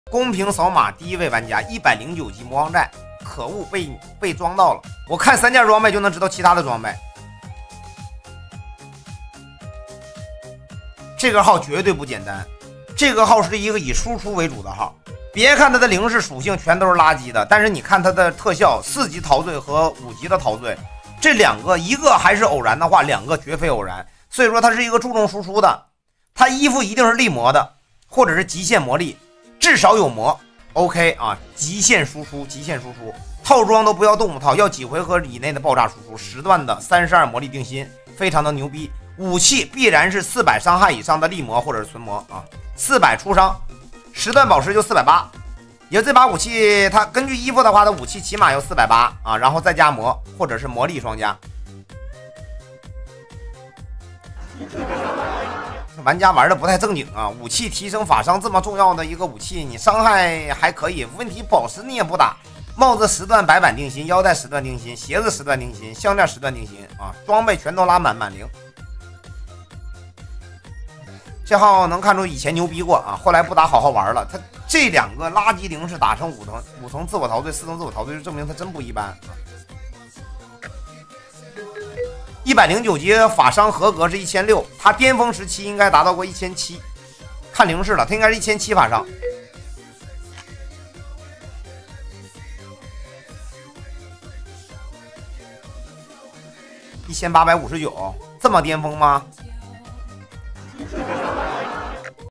公屏扫码第一位玩家109级魔王寨，可恶，被装到了。我看3件装备就能知道其他的装备。这个号绝对不简单，这个号是一个以输出为主的号。别看它的零式属性全都是垃圾的，但是你看它的特效，4级陶醉和5级的陶醉，这两个一个还是偶然的话，两个绝非偶然。所以说它是一个注重输出的，它衣服一定是力魔的，或者是极限魔力，至少有魔。OK 啊，极限输出，极限输出，套装都不要动物套，要几回合以内的爆炸输出，10段的32魔力定心，非常的牛逼。武器必然是400伤害以上的力魔或者是存魔啊，400出伤，10段宝石就480。也这把武器，它根据衣服的话，它武器起码要480啊，然后再加魔或者是魔力双加。玩家玩的不太正经啊！武器提升法伤这么重要的一个武器，你伤害还可以，问题宝石你也不打。帽子10段白板定心，腰带10段定心，鞋子10段定心，项链10段定心啊！装备全都拉满零。这号能看出以前牛逼过啊，后来不打好好玩了。他这两个垃圾零是打成5层自我陶醉，4层自我陶醉，就证明他真不一般。109级法伤合格是1600，他巅峰时期应该达到过1700，看零式了，他应该是1700法伤。1859，这么巅峰吗？